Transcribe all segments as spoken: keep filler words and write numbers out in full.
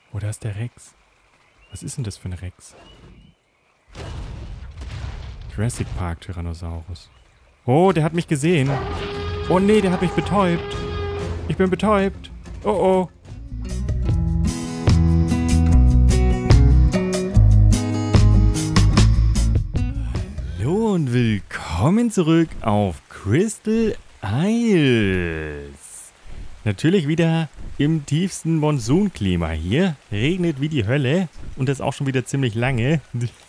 Oh, da ist der Rex. Was ist denn das für ein Rex? Jurassic Park Tyrannosaurus. Oh, der hat mich gesehen. Oh nee, der hat mich betäubt. Ich bin betäubt. Oh oh. Hallo und willkommen zurück auf Crystal Isles. Natürlich wieder im tiefsten Monsunklima hier. Regnet wie die Hölle und das auch schon wieder ziemlich lange.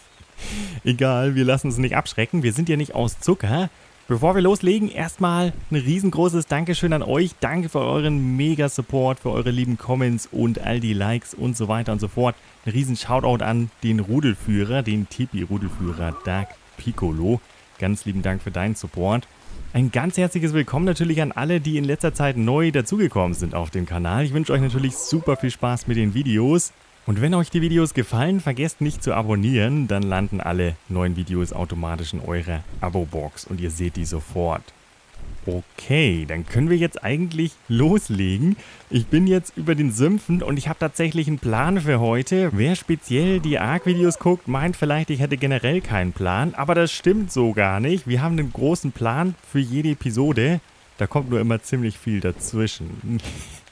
Egal, wir lassen uns nicht abschrecken. Wir sind ja nicht aus Zucker. Bevor wir loslegen, erstmal ein riesengroßes Dankeschön an euch. Danke für euren Mega-Support, für eure lieben Comments und all die Likes und so weiter und so fort. Ein riesen Shoutout an den Rudelführer, den Tipi-Rudelführer Dark Piccolo. Ganz lieben Dank für deinen Support. Ein ganz herzliches Willkommen natürlich an alle, die in letzter Zeit neu dazugekommen sind auf dem Kanal. Ich wünsche euch natürlich super viel Spaß mit den Videos. Und wenn euch die Videos gefallen, vergesst nicht zu abonnieren, dann landen alle neuen Videos automatisch in eurer Abo-Box und ihr seht die sofort. Okay, dann können wir jetzt eigentlich loslegen. Ich bin jetzt über den Sümpfen und ich habe tatsächlich einen Plan für heute. Wer speziell die Ark-Videos guckt, meint vielleicht, ich hätte generell keinen Plan, aber das stimmt so gar nicht. Wir haben einen großen Plan für jede Episode. Da kommt nur immer ziemlich viel dazwischen.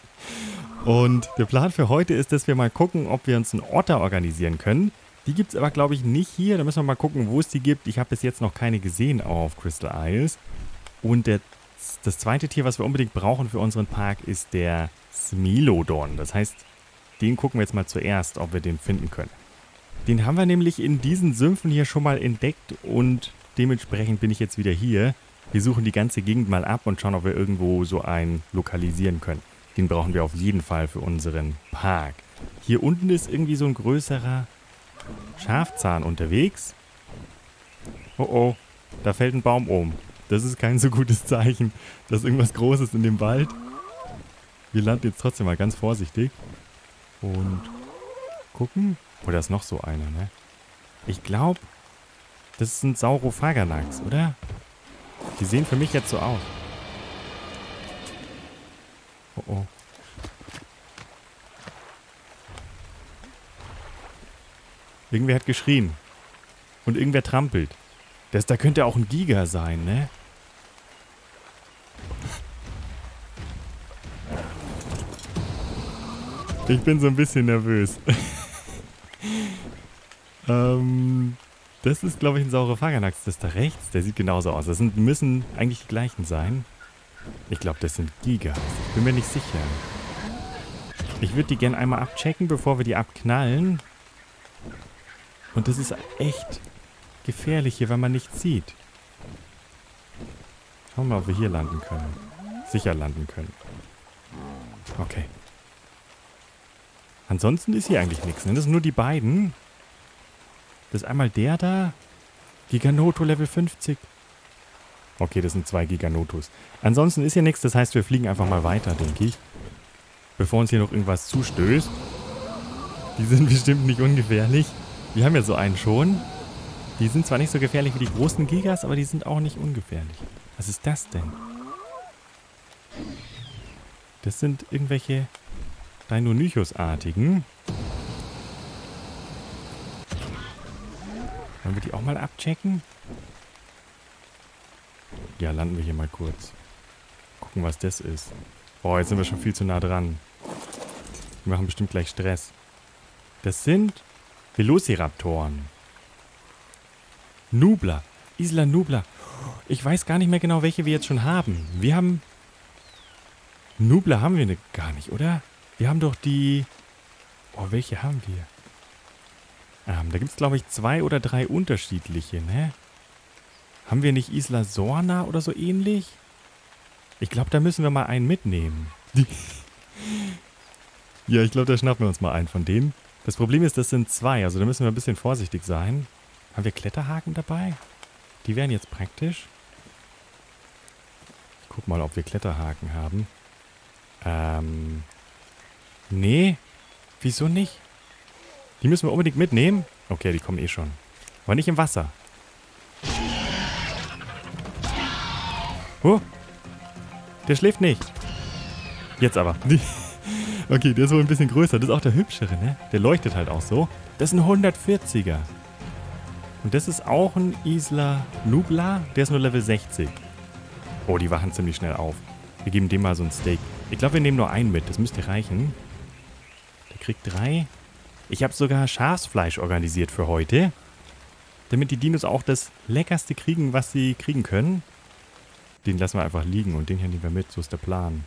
Und der Plan für heute ist, dass wir mal gucken, ob wir uns einen Otter organisieren können. Die gibt es aber, glaube ich, nicht hier. Da müssen wir mal gucken, wo es die gibt. Ich habe bis jetzt noch keine gesehen auf Crystal Isles. Und der, das zweite Tier, was wir unbedingt brauchen für unseren Park, ist der Smilodon. Das heißt, den gucken wir jetzt mal zuerst, ob wir den finden können. Den haben wir nämlich in diesen Sümpfen hier schon mal entdeckt und dementsprechend bin ich jetzt wieder hier. Wir suchen die ganze Gegend mal ab und schauen, ob wir irgendwo so einen lokalisieren können. Den brauchen wir auf jeden Fall für unseren Park. Hier unten ist irgendwie so ein größerer Schafzahn unterwegs. Oh oh, da fällt ein Baum um. Das ist kein so gutes Zeichen, dass irgendwas Großes in dem Wald. Wir landen jetzt trotzdem mal ganz vorsichtig. Und gucken. Oh, da ist noch so einer, ne? Ich glaube, das ist ein Saurophaganax, oder? Die sehen für mich jetzt so aus. Oh oh. Irgendwer hat geschrien. Und irgendwer trampelt. Das da könnte auch ein Giga sein, ne? Ich bin so ein bisschen nervös. ähm, das ist, glaube ich, ein Saurophaganax. Das da rechts, der sieht genauso aus. Das sind, müssen eigentlich die gleichen sein. Ich glaube, das sind Gigas. Ich bin mir nicht sicher. Ich würde die gerne einmal abchecken, bevor wir die abknallen. Und das ist echt gefährlich hier, weil man nichts sieht. Schauen wir mal, ob wir hier landen können. Sicher landen können. Okay. Ansonsten ist hier eigentlich nichts, ne? Das sind nur die beiden. Das ist einmal der da. Giganoto Level fünfzig. Okay, das sind zwei Giganotos. Ansonsten ist hier nichts, das heißt, wir fliegen einfach mal weiter, denke ich. Bevor uns hier noch irgendwas zustößt. Die sind bestimmt nicht ungefährlich. Wir haben ja so einen schon. Die sind zwar nicht so gefährlich wie die großen Gigas, aber die sind auch nicht ungefährlich. Was ist das denn? Das sind irgendwelche Deinonychus-artigen. Wollen wir die auch mal abchecken? Ja, landen wir hier mal kurz. Gucken, was das ist. Boah, jetzt sind wir schon viel zu nah dran. Die machen bestimmt gleich Stress. Das sind Velociraptoren. Nublar. Isla Nublar. Ich weiß gar nicht mehr genau, welche wir jetzt schon haben. Wir haben... Nublar haben wir ne, gar nicht, oder? Wir haben doch die... Oh, welche haben wir? Ähm, da gibt es, glaube ich, zwei oder drei unterschiedliche, ne? Haben wir nicht Isla Sorna oder so ähnlich? Ich glaube, da müssen wir mal einen mitnehmen. Ja, ich glaube, da schnappen wir uns mal einen von denen. Das Problem ist, das sind zwei, also da müssen wir ein bisschen vorsichtig sein. Haben wir Kletterhaken dabei? Die wären jetzt praktisch. Ich guck mal, ob wir Kletterhaken haben. Ähm. Nee. Wieso nicht? Die müssen wir unbedingt mitnehmen. Okay, die kommen eh schon. Aber nicht im Wasser. Oh. Der schläft nicht. Jetzt aber. Okay, der ist wohl ein bisschen größer. Das ist auch der hübschere, ne? Der leuchtet halt auch so. Das ist ein hundertvierziger. Und das ist auch ein Isla Nublar. Der ist nur Level sechzig. Oh, die wachen ziemlich schnell auf. Wir geben dem mal so ein Steak. Ich glaube, wir nehmen nur einen mit. Das müsste reichen. Der kriegt drei. Ich habe sogar Schafsfleisch organisiert für heute. Damit die Dinos auch das Leckerste kriegen, was sie kriegen können. Den lassen wir einfach liegen und den hier nehmen wir mit. So ist der Plan.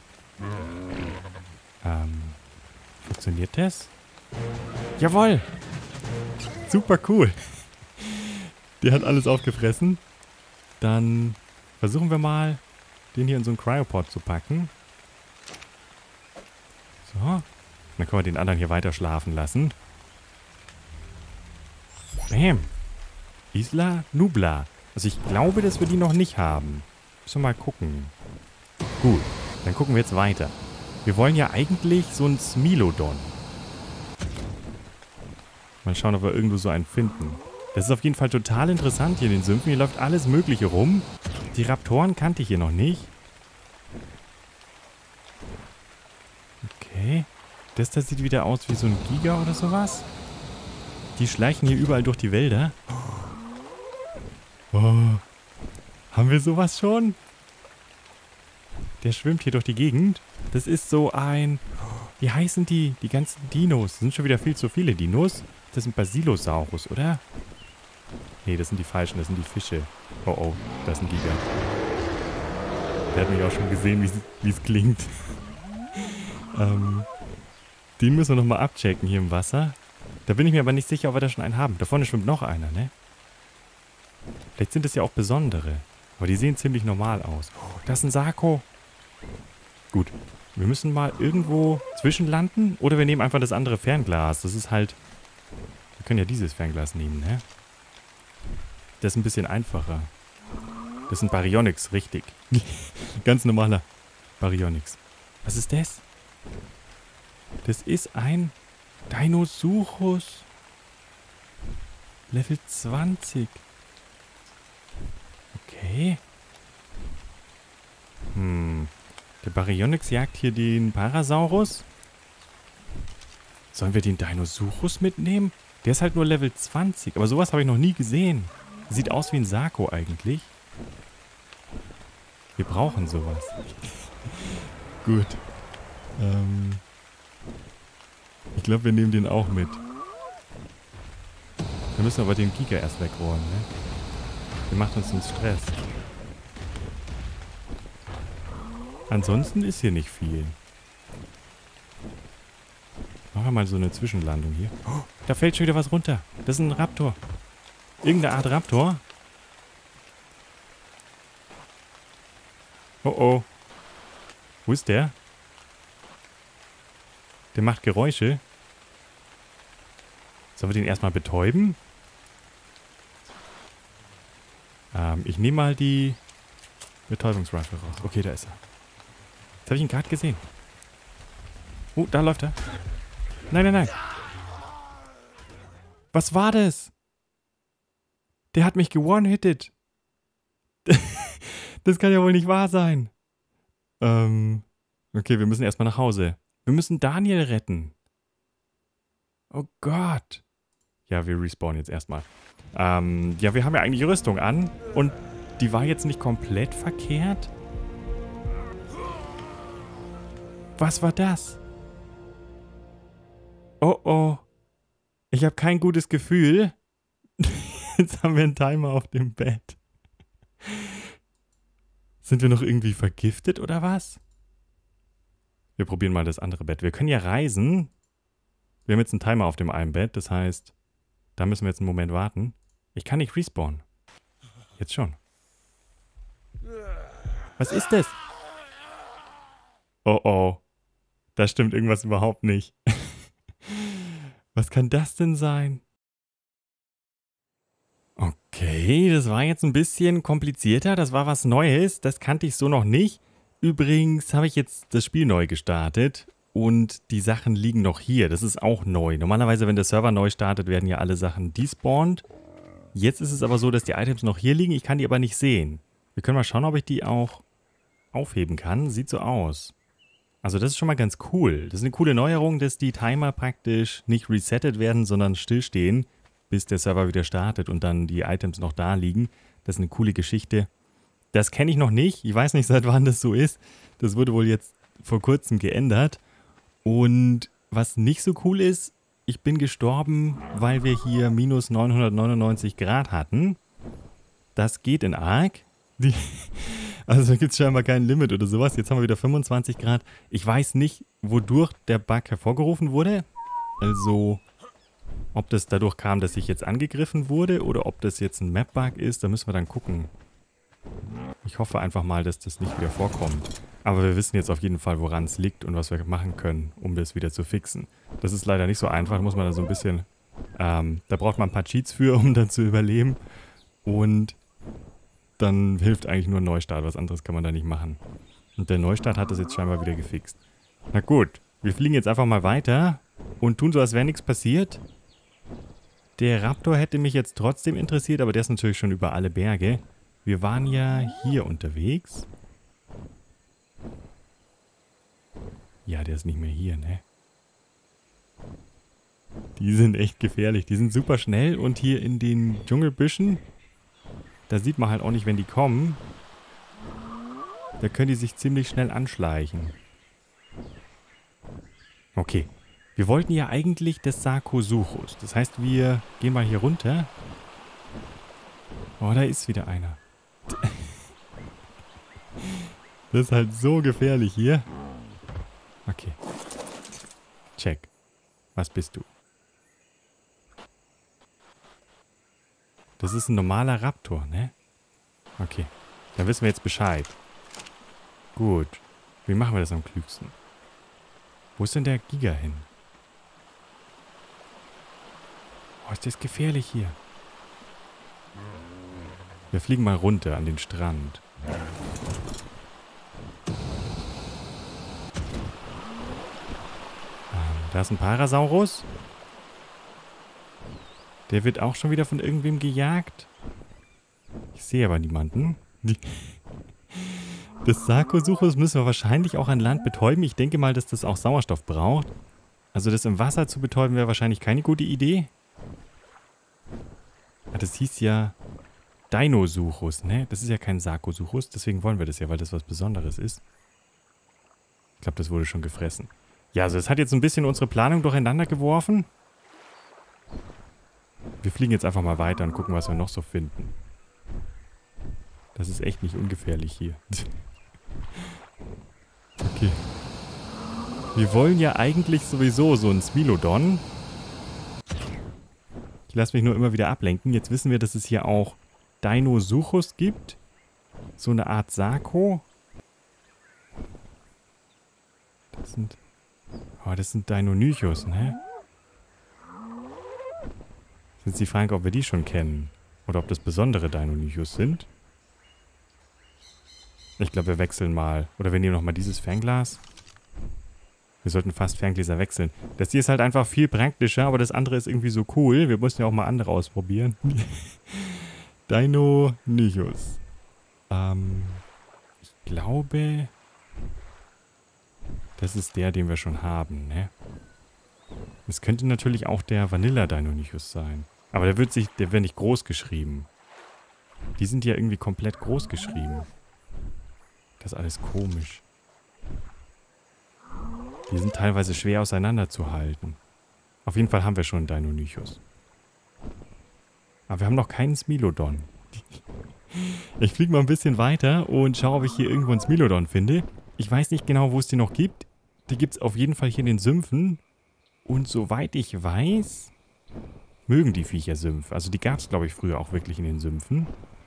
Ähm, funktioniert das? Jawohl! Super cool. Der hat alles aufgefressen. Dann versuchen wir mal, den hier in so einen Cryopod zu packen. So. Dann können wir den anderen hier weiter schlafen lassen. Bam. Isla Nublar. Also ich glaube, dass wir die noch nicht haben. Müssen wir mal gucken. Gut, dann gucken wir jetzt weiter. Wir wollen ja eigentlich so ein Smilodon. Mal schauen, ob wir irgendwo so einen finden. Das ist auf jeden Fall total interessant hier in den Sümpfen. Hier läuft alles Mögliche rum. Die Raptoren kannte ich hier noch nicht. Okay. Das da sieht wieder aus wie so ein Giga oder sowas. Die schleichen hier überall durch die Wälder. Oh. Haben wir sowas schon? Der schwimmt hier durch die Gegend. Das ist so ein... Wie heißen die? Die ganzen Dinos. Das sind schon wieder viel zu viele Dinos. Das sind Basilosaurus, oder? Nee, das sind die falschen. Das sind die Fische. Oh, oh. Das ist ein Giga. Der hat mich auch schon gesehen, wie es klingt. ähm, den müssen wir nochmal abchecken hier im Wasser. Da bin ich mir aber nicht sicher, ob wir da schon einen haben. Da vorne schwimmt noch einer, ne? Vielleicht sind es ja auch besondere. Aber die sehen ziemlich normal aus. Oh, das ist ein Sako. Gut. Wir müssen mal irgendwo zwischenlanden. Oder wir nehmen einfach das andere Fernglas. Das ist halt... Wir können ja dieses Fernglas nehmen, ne? Das ist ein bisschen einfacher. Das sind Baryonyx, richtig. Ganz normaler Baryonyx. Was ist das? Das ist ein Deinosuchus. Level zwanzig. Okay. Hm. Der Baryonyx jagt hier den Parasaurus. Sollen wir den Deinosuchus mitnehmen? Der ist halt nur Level zwanzig. Aber sowas habe ich noch nie gesehen. Sieht aus wie ein Sako eigentlich. Wir brauchen sowas. Gut. Ähm. Ich glaube, wir nehmen den auch mit. Wir müssen aber den Giga erst wegräumen, ne? Der macht uns einen Stress. Ansonsten ist hier nicht viel. Machen wir mal so eine Zwischenlandung hier. Oh, da fällt schon wieder was runter. Das ist ein Raptor. Irgendeine Art Raptor. Oh oh. Wo ist der? Der macht Geräusche. Sollen wir den erstmal betäuben? Ähm, ich nehme mal die Betäubungsrifle raus. Okay, da ist er. Jetzt habe ich ihn gerade gesehen. Oh, da läuft er. Nein, nein, nein. Was war das? Der hat mich ge-one-hitted. Das kann ja wohl nicht wahr sein. Ähm, okay, wir müssen erstmal nach Hause. Wir müssen Daniel retten. Oh Gott. Ja, wir respawnen jetzt erstmal. Ähm, ja, wir haben ja eigentlich Rüstung an. Und die war jetzt nicht komplett verkehrt. Was war das? Oh oh. Ich habe kein gutes Gefühl. Jetzt haben wir einen Timer auf dem Bett. Sind wir noch irgendwie vergiftet oder was? Wir probieren mal das andere Bett. Wir können ja reisen. Wir haben jetzt einen Timer auf dem einen Bett. Das heißt, da müssen wir jetzt einen Moment warten. Ich kann nicht respawnen. Jetzt schon. Was ist das? Oh oh. Da stimmt irgendwas überhaupt nicht. Was kann das denn sein? Okay, das war jetzt ein bisschen komplizierter. Das war was Neues. Das kannte ich so noch nicht. Übrigens habe ich jetzt das Spiel neu gestartet. Und die Sachen liegen noch hier. Das ist auch neu. Normalerweise, wenn der Server neu startet, werden ja alle Sachen despawned. Jetzt ist es aber so, dass die Items noch hier liegen. Ich kann die aber nicht sehen. Wir können mal schauen, ob ich die auch aufheben kann. Sieht so aus. Also das ist schon mal ganz cool. Das ist eine coole Neuerung, dass die Timer praktisch nicht resettet werden, sondern stillstehen, bis der Server wieder startet und dann die Items noch da liegen. Das ist eine coole Geschichte. Das kenne ich noch nicht. Ich weiß nicht, seit wann das so ist. Das wurde wohl jetzt vor kurzem geändert. Und was nicht so cool ist, ich bin gestorben, weil wir hier minus neunhundertneunundneunzig Grad hatten. Das geht in Ark. Die, also gibt es scheinbar kein Limit oder sowas. Jetzt haben wir wieder fünfundzwanzig Grad. Ich weiß nicht, wodurch der Bug hervorgerufen wurde. Also, ob das dadurch kam, dass ich jetzt angegriffen wurde oder ob das jetzt ein Map-Bug ist, da müssen wir dann gucken. Ich hoffe einfach mal, dass das nicht wieder vorkommt. Aber wir wissen jetzt auf jeden Fall, woran es liegt und was wir machen können, um das wieder zu fixen. Das ist leider nicht so einfach, da muss man da so ein bisschen... Ähm, da braucht man ein paar Cheats für, um dann zu überleben. Und dann hilft eigentlich nur ein Neustart, was anderes kann man da nicht machen. Und der Neustart hat das jetzt scheinbar wieder gefixt. Na gut, wir fliegen jetzt einfach mal weiter und tun so, als wäre nichts passiert. Der Raptor hätte mich jetzt trotzdem interessiert, aber der ist natürlich schon über alle Berge. Wir waren ja hier unterwegs. Ja, der ist nicht mehr hier, ne? Die sind echt gefährlich. Die sind super schnell und hier in den Dschungelbüschen, da sieht man halt auch nicht, wenn die kommen. Da können die sich ziemlich schnell anschleichen. Okay. Wir wollten ja eigentlich das Sarkosuchus. Das heißt, wir gehen mal hier runter. Oh, da ist wieder einer. Das ist halt so gefährlich hier. Okay. Check. Was bist du? Das ist ein normaler Raptor, ne? Okay. Dann wissen wir jetzt Bescheid. Gut. Wie machen wir das am klügsten? Wo ist denn der Giga hin? Oh, ist das gefährlich hier. Wir fliegen mal runter an den Strand. Da ist ein Parasaurus. Der wird auch schon wieder von irgendwem gejagt. Ich sehe aber niemanden. Das Sarkosuchus müssen wir wahrscheinlich auch an Land betäuben. Ich denke mal, dass das auch Sauerstoff braucht. Also das im Wasser zu betäuben wäre wahrscheinlich keine gute Idee. Ah, das hieß ja Dinosuchus, ne? Das ist ja kein Sarkosuchus. Deswegen wollen wir das ja, weil das was Besonderes ist. Ich glaube, das wurde schon gefressen. Ja, also das hat jetzt ein bisschen unsere Planung durcheinander geworfen. Wir fliegen jetzt einfach mal weiter und gucken, was wir noch so finden. Das ist echt nicht ungefährlich hier. Okay. Wir wollen ja eigentlich sowieso so einen Smilodon. Ich lasse mich nur immer wieder ablenken. Jetzt wissen wir, dass es hier auch Dinosuchus gibt. So eine Art Sarko. Das sind... Oh, das sind Deinonychus, ne? Jetzt ist die Frage, ob wir die schon kennen. Oder ob das besondere Deinonychus sind. Ich glaube, wir wechseln mal. Oder wir nehmen nochmal dieses Fernglas. Wir sollten fast Ferngläser wechseln. Das hier ist halt einfach viel praktischer, aber das andere ist irgendwie so cool. Wir mussten ja auch mal andere ausprobieren. Deinonychus. Ähm, ich glaube... Das ist der, den wir schon haben, ne? Es könnte natürlich auch der Vanilla-Deinonychus sein. Aber der wird sich, der wird nicht groß geschrieben. Die sind ja irgendwie komplett groß geschrieben. Das ist alles komisch. Die sind teilweise schwer auseinanderzuhalten. Auf jeden Fall haben wir schon einen Deinonychus. Aber wir haben noch keinen Smilodon. Ich fliege mal ein bisschen weiter und schaue, ob ich hier irgendwo einen Smilodon finde. Ich weiß nicht genau, wo es die noch gibt. Die gibt es auf jeden Fall hier in den Sümpfen. Und soweit ich weiß, mögen die Viecher Sümpfe. Also die gab es, glaube ich, früher auch wirklich in den Sümpfen.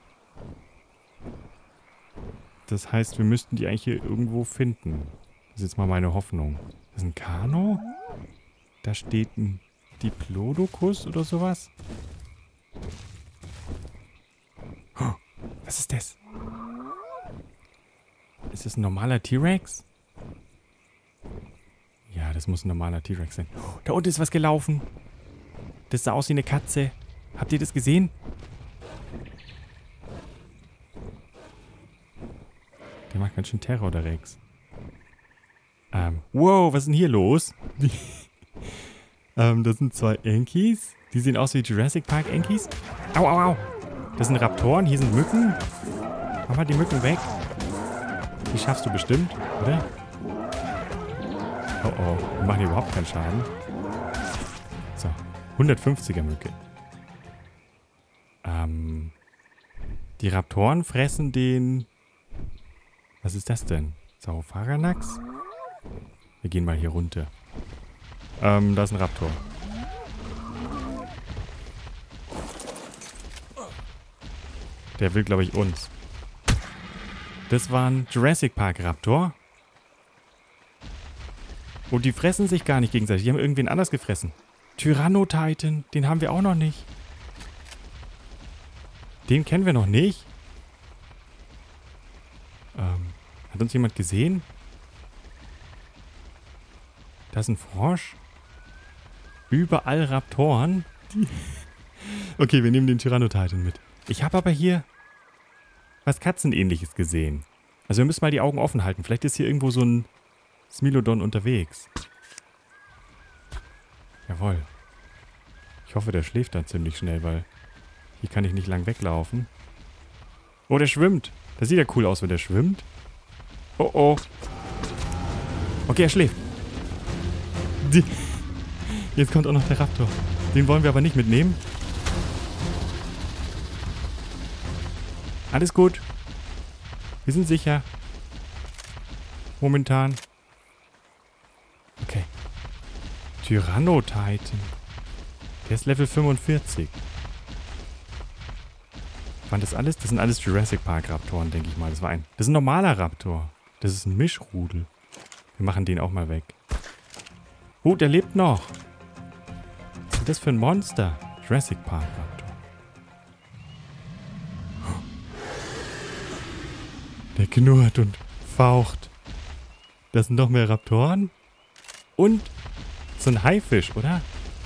Das heißt, wir müssten die eigentlich hier irgendwo finden. Das ist jetzt mal meine Hoffnung. Das ist ein Kano? Da steht ein Diplodocus oder sowas. Oh, was ist das? Ist das ein normaler T-Rex? Ja, das muss ein normaler T-Rex sein. Oh, da unten ist was gelaufen. Das sah aus wie eine Katze. Habt ihr das gesehen? Der macht ganz schön Terror, der Rex. Ähm, wow, was ist denn hier los? ähm, das sind zwei Enkies. Die sehen aus wie Jurassic Park Enkies. Au, au, au. Das sind Raptoren, hier sind Mücken. Mach mal die Mücken weg. Die schaffst du bestimmt, oder? Oh, oh. Die machen hier überhaupt keinen Schaden. So, hundertfünfziger Mücke. Ähm, die Raptoren fressen den... Was ist das denn? Sauropharanax? Wir gehen mal hier runter. Ähm, da ist ein Raptor. Der will, glaube ich, uns. Das war ein Jurassic Park Raptor. Und die fressen sich gar nicht gegenseitig. Die haben irgendwen anders gefressen. Tyrannotitan, den haben wir auch noch nicht. Den kennen wir noch nicht. Ähm, hat uns jemand gesehen? Da ist ein Frosch. Überall Raptoren. Die okay, wir nehmen den Tyrannotitan mit. Ich habe aber hier was Katzenähnliches gesehen. Also wir müssen mal die Augen offen halten. Vielleicht ist hier irgendwo so ein Smilodon unterwegs. Jawohl. Ich hoffe, der schläft dann ziemlich schnell, weil hier kann ich nicht lang weglaufen. Oh, der schwimmt. Das sieht ja cool aus, wenn der schwimmt. Oh, oh. Okay, er schläft. Die Jetzt kommt auch noch der Raptor. Den wollen wir aber nicht mitnehmen. Alles gut. Wir sind sicher. Momentan. Okay. Tyrannotitan. Der ist Level fünfundvierzig. Waren das alles? Das sind alles Jurassic Park Raptoren, denke ich mal. Das war ein... Das ist ein normaler Raptor. Das ist ein Mischrudel. Wir machen den auch mal weg. Oh, der lebt noch. Was ist das für ein Monster? Jurassic Park Raptor. Der knurrt und faucht. Das sind noch mehr Raptoren. Und so ein Haifisch, oder?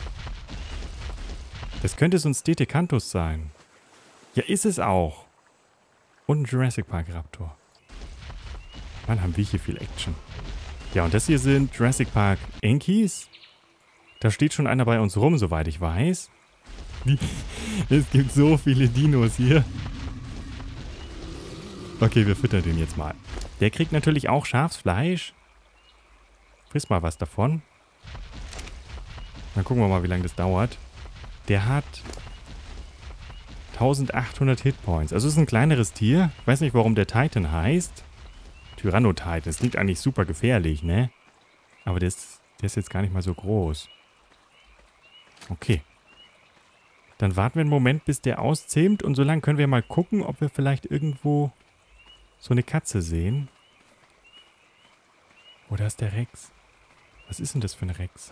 Das könnte so ein Stetecanthus sein. Ja, ist es auch. Und ein Jurassic Park Raptor. Mann, haben wir hier viel Action. Ja, und das hier sind Jurassic Park Enkies. Da steht schon einer bei uns rum, soweit ich weiß. Die, es gibt so viele Dinos hier. Okay, wir füttern den jetzt mal. Der kriegt natürlich auch Schafsfleisch. Friss mal was davon. Dann gucken wir mal, wie lange das dauert. Der hat eintausendachthundert Hitpoints. Also ist ein kleineres Tier. Ich weiß nicht, warum der Titan heißt. Tyrannotitan. Das klingt eigentlich super gefährlich, ne? Aber der ist, der ist jetzt gar nicht mal so groß. Okay. Dann warten wir einen Moment, bis der auszähmt. Und so lange können wir mal gucken, ob wir vielleicht irgendwo so eine Katze sehen. Oh, da ist der Rex. Was ist denn das für ein Rex?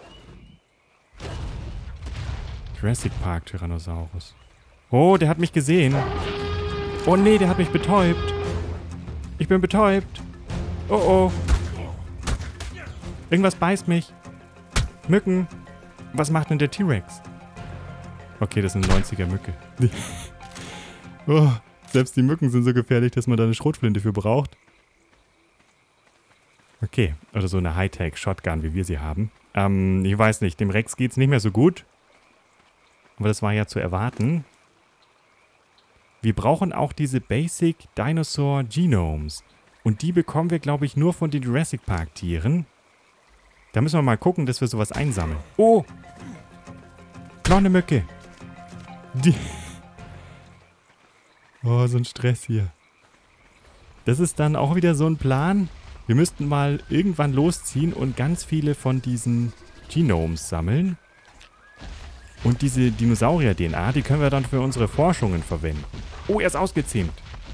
Jurassic Park Tyrannosaurus. Oh, der hat mich gesehen. Oh nee, der hat mich betäubt. Ich bin betäubt. Oh oh. Irgendwas beißt mich. Mücken. Was macht denn der T-Rex? Okay, das ist eine neunziger Mücke. Oh, selbst die Mücken sind so gefährlich, dass man da eine Schrotflinte für braucht. Okay, oder so eine Hightech-Shotgun, wie wir sie haben. Ähm, ich weiß nicht, dem Rex geht's nicht mehr so gut. Aber das war ja zu erwarten. Wir brauchen auch diese Basic Dinosaur Genomes. Und die bekommen wir, glaube ich, nur von den Jurassic Park Tieren. Da müssen wir mal gucken, dass wir sowas einsammeln. Oh! Noch eine Mücke. Die oh, so ein Stress hier. Das ist dann auch wieder so ein Plan. Wir müssten mal irgendwann losziehen und ganz viele von diesen Genomes sammeln. Und diese Dinosaurier-D N A, die können wir dann für unsere Forschungen verwenden. Oh, er ist ausgezähmt.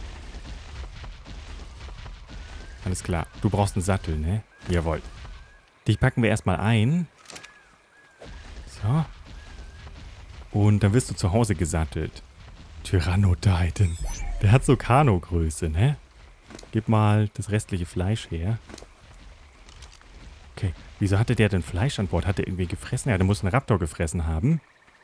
Alles klar. Du brauchst einen Sattel, ne? Jawohl. Dich packen wir erstmal ein. So. Und dann wirst du zu Hause gesattelt. Tyrannotitan. Der hat so Kano-Größe, ne? Gib mal das restliche Fleisch her. Okay. Wieso hatte der denn Fleisch an Bord? Hat der irgendwie gefressen? Ja, der muss einen Raptor gefressen haben.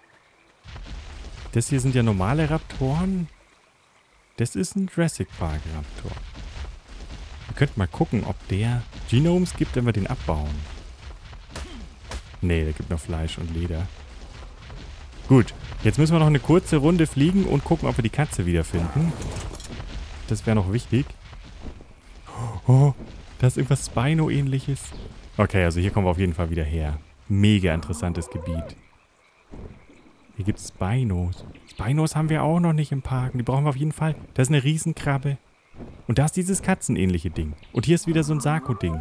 Das hier sind ja normale Raptoren. Das ist ein Jurassic Park Raptor. könnten mal gucken, ob der Genomes gibt, wenn wir den abbauen. Nee, der gibt noch Fleisch und Leder. Gut, jetzt müssen wir noch eine kurze Runde fliegen und gucken, ob wir die Katze wiederfinden. Das wäre noch wichtig. Oh, da ist irgendwas Spino-ähnliches. Okay, also hier kommen wir auf jeden Fall wieder her. Mega interessantes Gebiet. Hier gibt es Spinos. Spinos haben wir auch noch nicht im Park. Die brauchen wir auf jeden Fall. Da ist eine Riesenkrabbe. Und da ist dieses katzenähnliche Ding. Und hier ist wieder so ein Sako-Ding.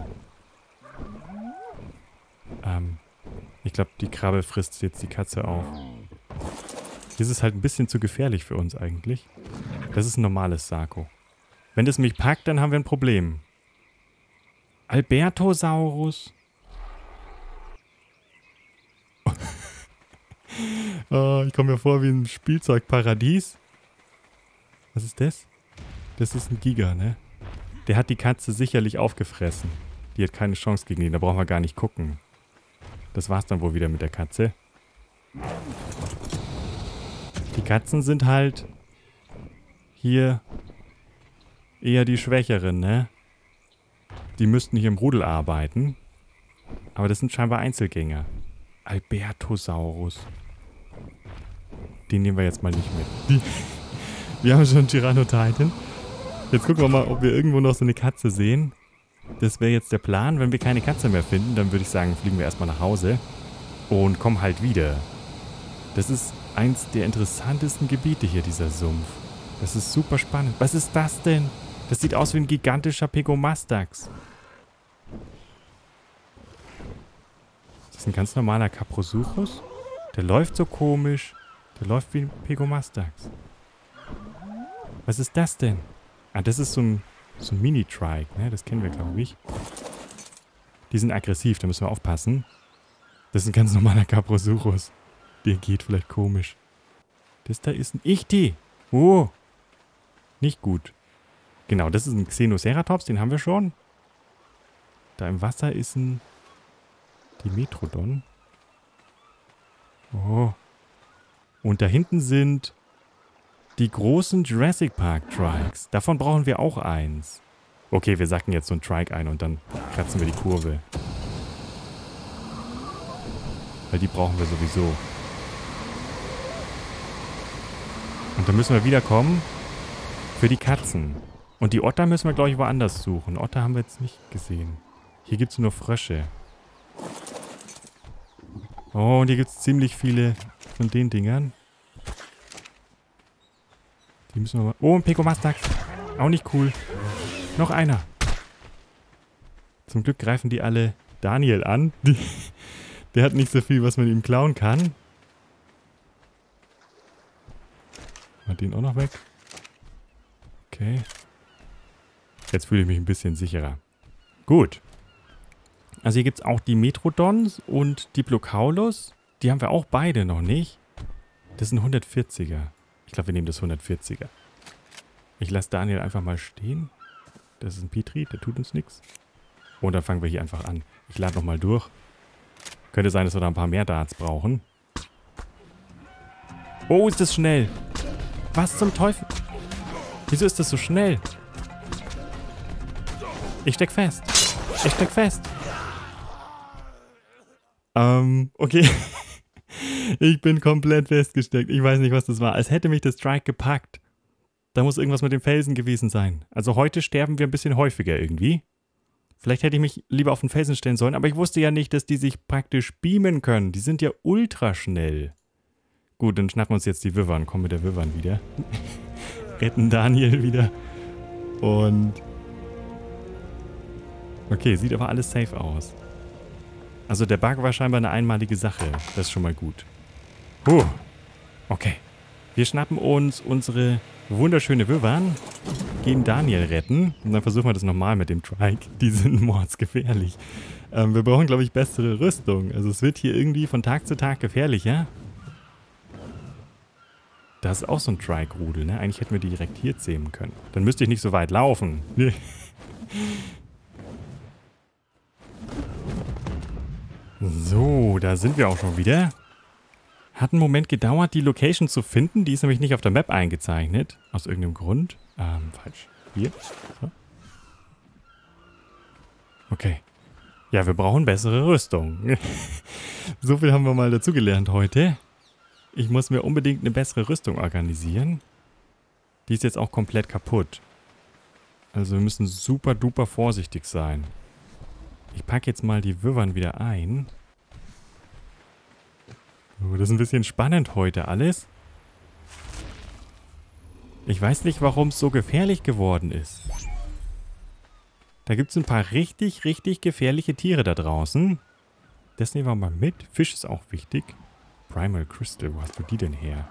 Ähm, ich glaube, die Krabbe frisst jetzt die Katze auf. Hier ist es halt ein bisschen zu gefährlich für uns eigentlich. Das ist ein normales Sako. Wenn das mich packt, dann haben wir ein Problem. Albertosaurus. Oh, ich komme mir vor wie ein Spielzeugparadies. Was ist das? Das ist ein Giga, ne? Der hat die Katze sicherlich aufgefressen. Die hat keine Chance gegen ihn, da brauchen wir gar nicht gucken. Das war's dann wohl wieder mit der Katze. Die Katzen sind halt hier eher die Schwächeren, ne? Die müssten hier im Rudel arbeiten. Aber das sind scheinbar Einzelgänger. Albertosaurus. Den nehmen wir jetzt mal nicht mit. Die, wir haben schon einen Tyrannotitan. Jetzt gucken wir mal, ob wir irgendwo noch so eine Katze sehen. Das wäre jetzt der Plan. Wenn wir keine Katze mehr finden, dann würde ich sagen, fliegen wir erstmal nach Hause. Und kommen halt wieder. Das ist eins der interessantesten Gebiete hier, dieser Sumpf. Das ist super spannend. Was ist das denn? Das sieht aus wie ein gigantischer Pegomastax. Das ist ein ganz normaler Kaprosuchus. Der läuft so komisch. Der läuft wie ein Pegomastax. Was ist das denn? Ah, das ist so ein, so ein Mini-Trike, ne? Das kennen wir, glaube ich. Die sind aggressiv, da müssen wir aufpassen. Das ist ein ganz normaler Kaprosuchus. Der geht vielleicht komisch. Das da ist ein Ichti. Oh. Nicht gut. Genau, das ist ein Xenoceratops, den haben wir schon. Da im Wasser ist ein Dimetrodon. Oh. Und da hinten sind die großen Jurassic Park Trikes. Davon brauchen wir auch eins. Okay, wir sacken jetzt so ein Trike ein und dann kratzen wir die Kurve. Weil die brauchen wir sowieso. Und dann müssen wir wiederkommen für die Katzen. Und die Otter müssen wir, glaube ich, woanders suchen. Otter haben wir jetzt nicht gesehen. Hier gibt es nur Frösche. Oh, und hier gibt es ziemlich viele von den Dingern. Die müssen wir mal... Oh, ein Pegomastax. Auch nicht cool. Noch einer. Zum Glück greifen die alle Daniel an. Die, der hat nicht so viel, was man ihm klauen kann. Mal den auch noch weg. Okay. Jetzt fühle ich mich ein bisschen sicherer. Gut. Also hier gibt es auch die Metrodons und Diplocaulus. Die haben wir auch beide noch nicht. Das sind hundertvierziger. Ich glaube, wir nehmen das hundertvierziger. Ich lasse Daniel einfach mal stehen. Das ist ein Petri, der tut uns nichts. Und dann fangen wir hier einfach an. Ich lade nochmal durch. Könnte sein, dass wir da ein paar mehr Darts brauchen. Oh, ist das schnell. Was zum Teufel? Wieso ist das so schnell? Ich steck fest. Ich steck fest. Ähm, okay. Ich bin komplett festgesteckt. Ich weiß nicht, was das war. Als hätte mich das Strike gepackt. Da muss irgendwas mit dem Felsen gewesen sein. Also heute sterben wir ein bisschen häufiger irgendwie. Vielleicht hätte ich mich lieber auf den Felsen stellen sollen, aber ich wusste ja nicht, dass die sich praktisch beamen können. Die sind ja ultra schnell. Gut, dann schnappen wir uns jetzt die Wyvern. Kommen mit der Wyvern wieder. Retten Daniel wieder. Und... Okay, sieht aber alles safe aus. Also der Bug war scheinbar eine einmalige Sache. Das ist schon mal gut. Puh. Okay. Wir schnappen uns unsere wunderschöne Wyvern, gehen Daniel retten und dann versuchen wir das nochmal mit dem Trike. Die sind mordsgefährlich. Ähm, wir brauchen, glaube ich, bessere Rüstung. Also es wird hier irgendwie von Tag zu Tag gefährlicher. Das ist auch so ein Trike-Rudel, ne? Eigentlich hätten wir die direkt hier zähmen können. Dann müsste ich nicht so weit laufen. So, da sind wir auch schon wieder. Hat einen Moment gedauert, die Location zu finden. Die ist nämlich nicht auf der Map eingezeichnet. Aus irgendeinem Grund. Ähm, falsch. Hier. So. Okay. Ja, wir brauchen bessere Rüstung. So viel haben wir mal dazugelernt heute. Ich muss mir unbedingt eine bessere Rüstung organisieren. Die ist jetzt auch komplett kaputt. Also wir müssen super duper vorsichtig sein. Ich packe jetzt mal die Wyvern wieder ein. Oh, das ist ein bisschen spannend heute alles. Ich weiß nicht, warum es so gefährlich geworden ist. Da gibt es ein paar richtig, richtig gefährliche Tiere da draußen. Das nehmen wir mal mit. Fisch ist auch wichtig. Primal Crystal, wo hast du die denn her?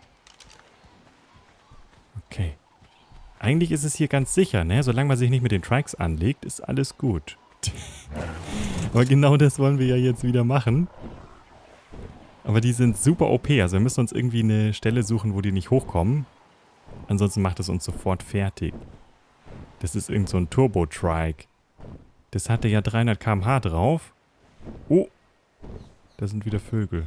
Okay. Eigentlich ist es hier ganz sicher, ne? Solange man sich nicht mit den Trikes anlegt, ist alles gut. Aber genau das wollen wir ja jetzt wieder machen. Aber die sind super O P. Also wir müssen uns irgendwie eine Stelle suchen, wo die nicht hochkommen. Ansonsten macht es uns sofort fertig. Das ist irgend so ein Turbo-Trike. Das hatte ja dreihundert Kilometer pro Stunde drauf. Oh, da sind wieder Vögel.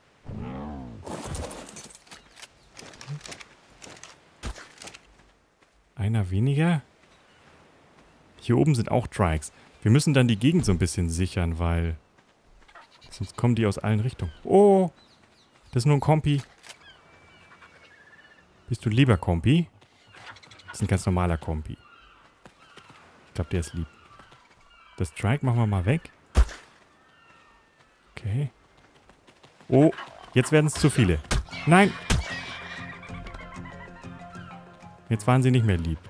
Einer weniger. Hier oben sind auch Trikes. Wir müssen dann die Gegend so ein bisschen sichern, weil sonst kommen die aus allen Richtungen. Oh, das ist nur ein Kompi. Bist du lieber Kompi? Das ist ein ganz normaler Kompi. Ich glaube, der ist lieb. Das Trike machen wir mal weg. Okay. Oh, jetzt werden es zu viele. Nein! Jetzt waren sie nicht mehr lieb.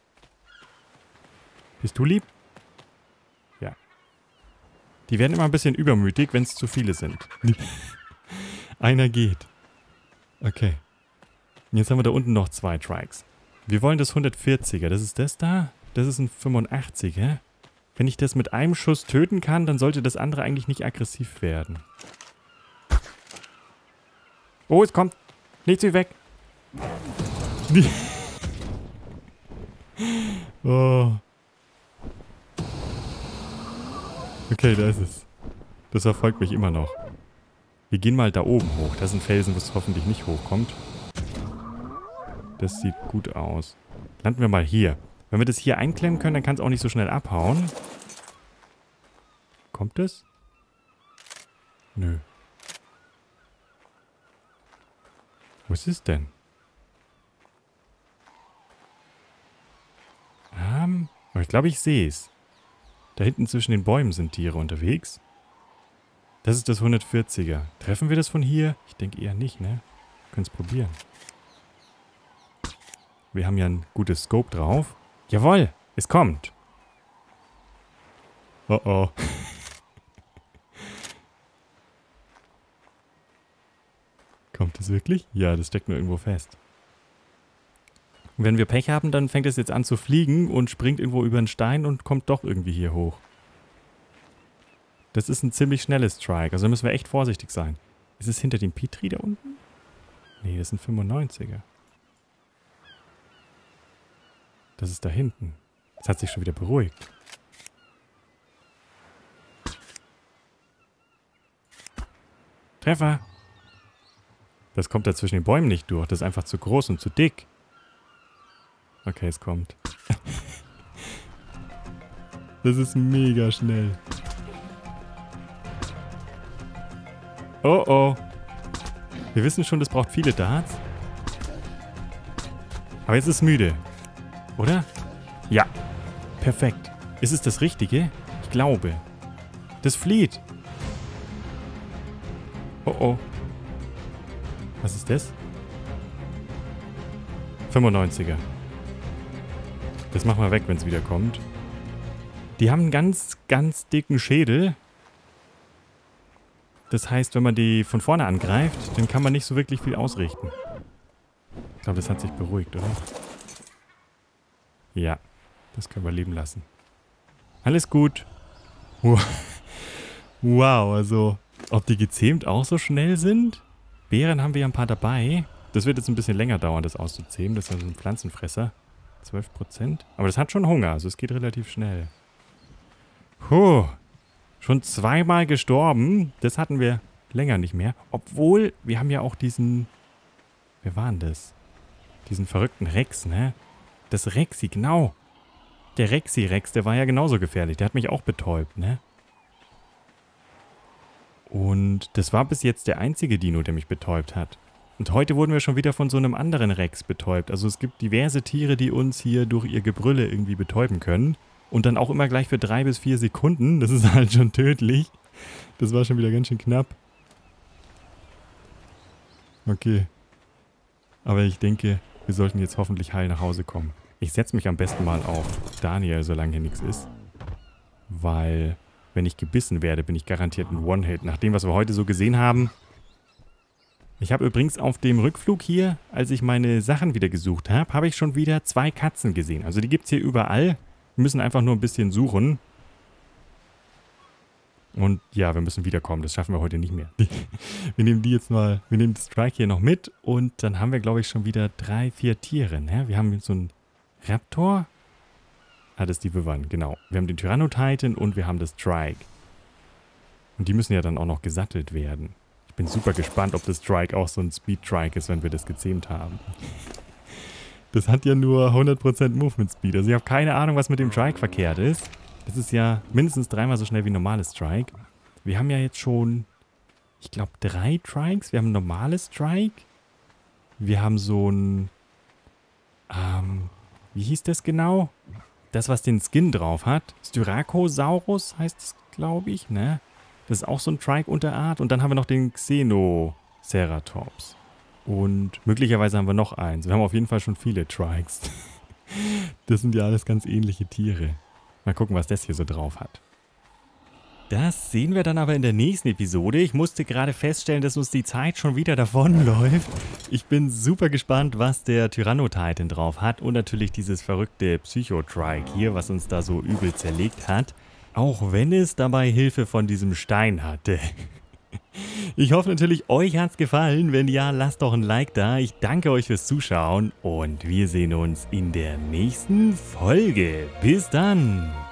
Bist du lieb? Ja. Die werden immer ein bisschen übermütig, wenn es zu viele sind. Einer geht. Okay. Und jetzt haben wir da unten noch zwei Trikes. Wir wollen das hundertvierziger. Das ist das da. Das ist ein fünfundachtziger. Wenn ich das mit einem Schuss töten kann, dann sollte das andere eigentlich nicht aggressiv werden. Oh, es kommt. Nichts wie weg. Oh. Okay, da ist es. Das verfolgt mich immer noch. Wir gehen mal da oben hoch. Das ist ein Felsen, wo es hoffentlich nicht hochkommt. Das sieht gut aus. Landen wir mal hier. Wenn wir das hier einklemmen können, dann kann es auch nicht so schnell abhauen. Kommt es? Nö. Wo ist es denn? Ähm, aber ich glaube, ich sehe es. Da hinten zwischen den Bäumen sind Tiere unterwegs. Das ist das hundertvierziger. Treffen wir das von hier? Ich denke eher nicht, ne? Können es probieren. Wir haben ja ein gutes Scope drauf. Jawohl, es kommt. Oh oh. Kommt es wirklich? Ja, das steckt nur irgendwo fest. Und wenn wir Pech haben, dann fängt es jetzt an zu fliegen und springt irgendwo über einen Stein und kommt doch irgendwie hier hoch. Das ist ein ziemlich schnelles Trike, also da müssen wir echt vorsichtig sein. Ist es hinter dem Petri da unten? Nee, das ist ein fünfundneunziger. Das ist da hinten. Das hat sich schon wieder beruhigt. Treffer! Das kommt da zwischen den Bäumen nicht durch. Das ist einfach zu groß und zu dick. Okay, es kommt. Das ist mega schnell. Oh oh. Wir wissen schon, das braucht viele Darts. Aber jetzt ist es müde. Oder? Ja. Perfekt. Ist es das Richtige? Ich glaube. Das flieht. Oh oh. Was ist das? fünfundneunziger. Das machen wir weg, wenn es wieder kommt. Die haben einen ganz, ganz dicken Schädel. Das heißt, wenn man die von vorne angreift, dann kann man nicht so wirklich viel ausrichten. Ich glaube, das hat sich beruhigt, oder? Ja, das können wir leben lassen. Alles gut. Wow, also ob die gezähmt auch so schnell sind? Beeren haben wir ja ein paar dabei. Das wird jetzt ein bisschen länger dauern, das auszuzähmen. Das ist also ein Pflanzenfresser. zwölf Prozent. Aber das hat schon Hunger, also es geht relativ schnell. Puh. Schon zweimal gestorben. Das hatten wir länger nicht mehr. Obwohl, wir haben ja auch diesen... Wer war denn das? Diesen verrückten Rex, ne? Das Rexi, genau. Der Rexy-Rex, der war ja genauso gefährlich. Der hat mich auch betäubt, ne? Und das war bis jetzt der einzige Dino, der mich betäubt hat. Und heute wurden wir schon wieder von so einem anderen Rex betäubt. Also es gibt diverse Tiere, die uns hier durch ihr Gebrülle irgendwie betäuben können. Und dann auch immer gleich für drei bis vier Sekunden. Das ist halt schon tödlich. Das war schon wieder ganz schön knapp. Okay. Aber ich denke, wir sollten jetzt hoffentlich heil nach Hause kommen. Ich setze mich am besten mal auf Daniel, solange hier nichts ist. Weil, wenn ich gebissen werde, bin ich garantiert ein One-Hit. Nach dem, was wir heute so gesehen haben. Ich habe übrigens auf dem Rückflug hier, als ich meine Sachen wieder gesucht habe, habe ich schon wieder zwei Katzen gesehen. Also die gibt es hier überall. Wir müssen einfach nur ein bisschen suchen. Und ja, wir müssen wiederkommen. Das schaffen wir heute nicht mehr. Wir nehmen die jetzt mal, wir nehmen das Strike hier noch mit. Und dann haben wir, glaube ich, schon wieder drei, vier Tiere. Ne? Wir haben so einen Raptor. Ah, das ist die Wyvern, genau. Wir haben den Tyrannotitan und wir haben das Strike. Und die müssen ja dann auch noch gesattelt werden. Ich bin super gespannt, ob das Strike auch so ein Speed-Trike ist, wenn wir das gezähmt haben. Das hat ja nur hundert Prozent Movement Speed. Also ich habe keine Ahnung, was mit dem Trike verkehrt ist. Das ist ja mindestens dreimal so schnell wie ein normales Strike. Wir haben ja jetzt schon, ich glaube, drei Trikes. Wir haben ein normales Strike. Wir haben so ein, ähm, wie hieß das genau? Das, was den Skin drauf hat. Styracosaurus heißt es, glaube ich, ne? Das ist auch so ein Trike-Unterart. Und dann haben wir noch den Xenoceratops. Und möglicherweise haben wir noch eins. Wir haben auf jeden Fall schon viele Trikes. Das sind ja alles ganz ähnliche Tiere. Mal gucken, was das hier so drauf hat. Das sehen wir dann aber in der nächsten Episode. Ich musste gerade feststellen, dass uns die Zeit schon wieder davonläuft. Ich bin super gespannt, was der Tyrannotitan drauf hat. Und natürlich dieses verrückte Psycho-Trike hier, was uns da so übel zerlegt hat. Auch wenn es dabei Hilfe von diesem Stein hatte. Ich hoffe natürlich, euch hat's gefallen. Wenn ja, lasst doch ein Like da. Ich danke euch fürs Zuschauen und wir sehen uns in der nächsten Folge. Bis dann!